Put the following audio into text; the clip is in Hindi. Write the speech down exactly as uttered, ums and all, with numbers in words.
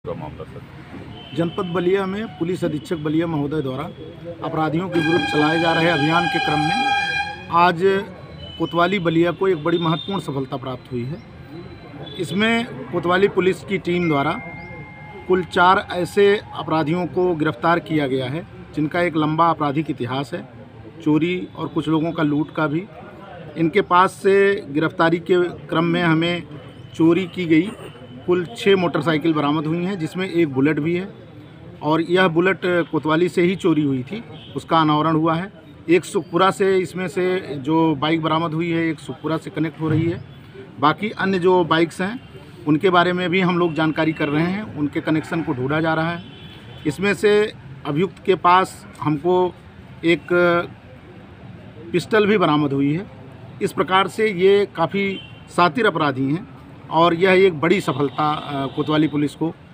पूरा मामला सर। जनपद बलिया में पुलिस अधीक्षक बलिया महोदय द्वारा अपराधियों के विरुद्ध चलाए जा रहे अभियान के क्रम में आज कोतवाली बलिया को एक बड़ी महत्वपूर्ण सफलता प्राप्त हुई है। इसमें कोतवाली पुलिस की टीम द्वारा कुल चार ऐसे अपराधियों को गिरफ्तार किया गया है जिनका एक लंबा आपराधिक इतिहास है, चोरी और कुछ लोगों का लूट का भी। इनके पास से गिरफ्तारी के क्रम में हमें चोरी की गई कुल छः मोटरसाइकिल बरामद हुई हैं, जिसमें एक बुलेट भी है और यह बुलेट कोतवाली से ही चोरी हुई थी, उसका अनावरण हुआ है। एक सुखपुरा से इसमें से जो बाइक बरामद हुई है एक सुखपुरा से कनेक्ट हो रही है। बाकी अन्य जो बाइक्स हैं उनके बारे में भी हम लोग जानकारी कर रहे हैं, उनके कनेक्शन को ढूंढा जा रहा है। इसमें से अभियुक्त के पास हमको एक पिस्टल भी बरामद हुई है। इस प्रकार से ये काफ़ी शातिर अपराधी हैं और यह एक बड़ी सफलता कोतवाली पुलिस को